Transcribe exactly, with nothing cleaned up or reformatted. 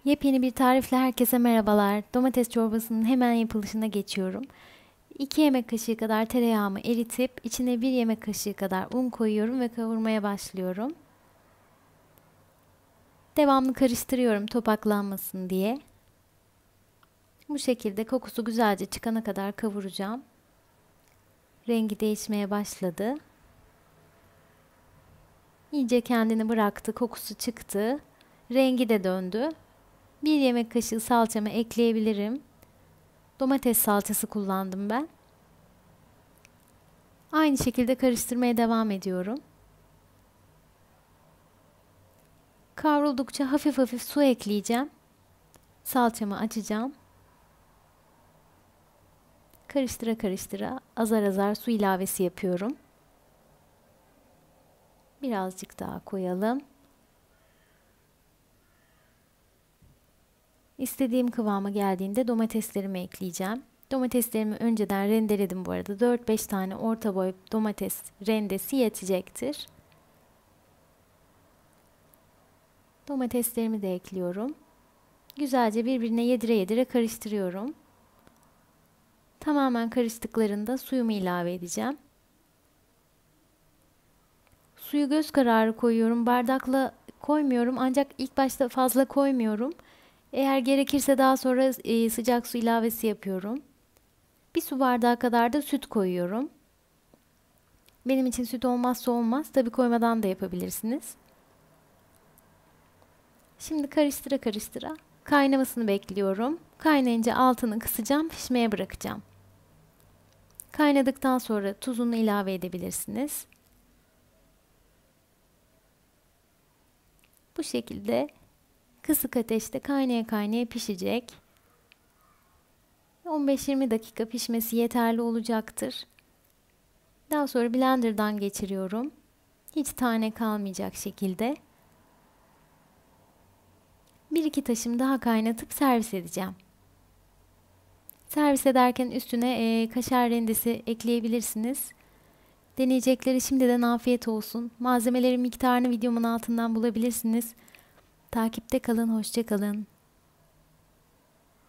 Yepyeni bir tarifle herkese merhabalar. Domates çorbasının hemen yapılışına geçiyorum. iki yemek kaşığı kadar tereyağımı eritip içine bir yemek kaşığı kadar un koyuyorum ve kavurmaya başlıyorum. Devamlı karıştırıyorum topaklanmasın diye. Bu şekilde kokusu güzelce çıkana kadar kavuracağım. Rengi değişmeye başladı. İyice kendini bıraktı, kokusu çıktı. Rengi de döndü. Bir yemek kaşığı salçamı ekleyebilirim. Domates salçası kullandım ben. Aynı şekilde karıştırmaya devam ediyorum. Kavruldukça hafif hafif su ekleyeceğim. Salçamı açacağım. Karıştıra karıştıra azar azar su ilavesi yapıyorum. Birazcık daha koyalım. İstediğim kıvama geldiğinde domateslerimi ekleyeceğim. Domateslerimi önceden rendeledim bu arada. dört beş tane orta boy domates rendesi yetecektir. Domateslerimi de ekliyorum. Güzelce birbirine yedire yedire karıştırıyorum. Tamamen karıştıklarında suyumu ilave edeceğim. Suyu göz kararı koyuyorum. Bardakla koymuyorum ancak ilk başta fazla koymuyorum. Eğer gerekirse daha sonra e, sıcak su ilavesi yapıyorum. Bir su bardağı kadar da süt koyuyorum. Benim için süt olmazsa olmaz. Tabii koymadan da yapabilirsiniz. Şimdi karıştıra karıştıra kaynamasını bekliyorum. Kaynayınca altını kısacağım, pişmeye bırakacağım. Kaynadıktan sonra tuzunu ilave edebilirsiniz. Bu şekilde kısık ateşte kaynaya kaynaya pişecek. on beş yirmi dakika pişmesi yeterli olacaktır. Daha sonra blenderdan geçiriyorum. Hiç tane kalmayacak şekilde. bir iki taşım daha kaynatıp servis edeceğim. Servis ederken üstüne e, kaşar rendesi ekleyebilirsiniz. Deneyecekleri şimdiden afiyet olsun. Malzemelerin miktarını videomun altından bulabilirsiniz. Takipte kalın, hoşça kalın.